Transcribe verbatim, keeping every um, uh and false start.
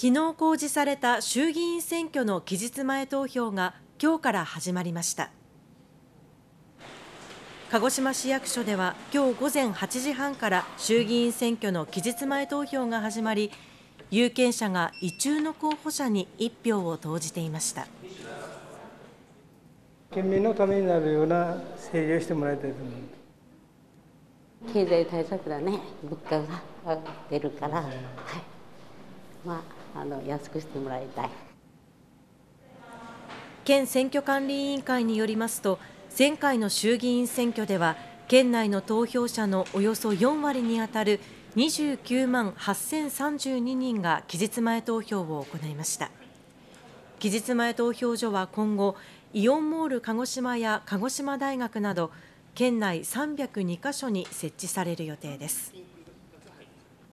昨日公示された衆議院選挙の期日前投票が今日から始まりました。鹿児島市役所では今日午前はちじはんから衆議院選挙の期日前投票が始まり、有権者が意中の候補者に一票を投じていました。 県民のためになるような政治をしてもらいたいと思う。 経済対策だね、物価が上がってるから、はい、まあ、あの安くしてもらいたい。 県選挙管理委員会によりますと、前回の衆議院選挙では県内の投票者のおよそよんわりにあたるにじゅうきゅうまんはっせんさんじゅうににんが期日前投票を行いました。期日前投票所は今後、イオンモール鹿児島や鹿児島大学など県内さんびゃくにかしょに設置される予定です。